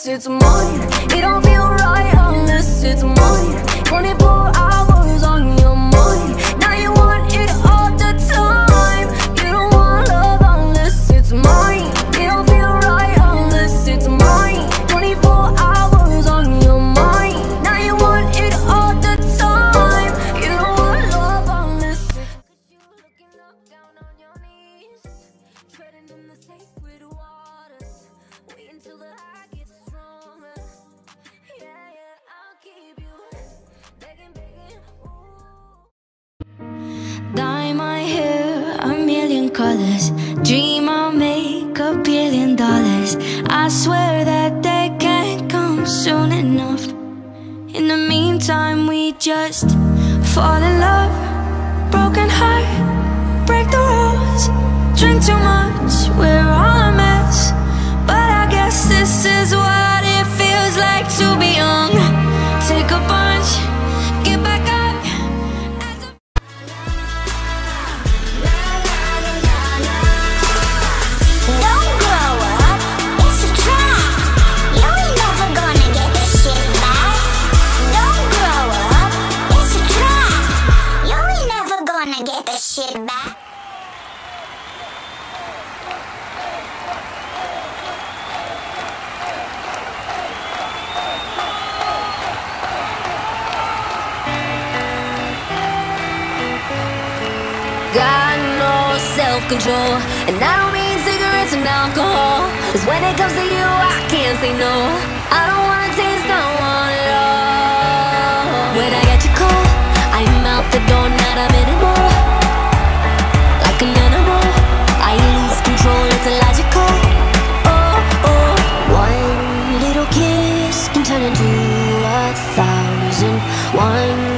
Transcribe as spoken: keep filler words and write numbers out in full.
unless it's mine. It don't feel right unless it's mine. Twenty-four hours on your mind. Now you want it all the time. You don't want love unless it's mine. It don't feel right unless it's mine. Twenty-four hours on your mind. Now you want it all the time. You don't want love unless it's. Cause you looking up, down on your knees, treading in the sacred waters. Wait until the high gets stronger. Yeah, yeah, I'll keep you begging, begging, ooh. Dye my hair a million colors. Dream I'll make a billion dollars. I swear that they can't come soon enough. In the meantime, we just fall in love. Broken heart, break the rules. Drink too much, we're all a mess. But I guess this is what it feels like to be young. Take a bunch, get back up. Don't grow up, it's a trap. You ain't never gonna get this shit back. Don't grow up, it's a trap. You ain't never gonna get this shit back. Got no self-control, and I don't mean cigarettes and alcohol. Cause when it comes to you, I can't say no. I don't wanna taste, I don't want it all. When I get you cold, I'm out the door, not a minute more. Like an animal, I lose control, it's illogical. Oh, oh, one little kiss can turn into a thousand. One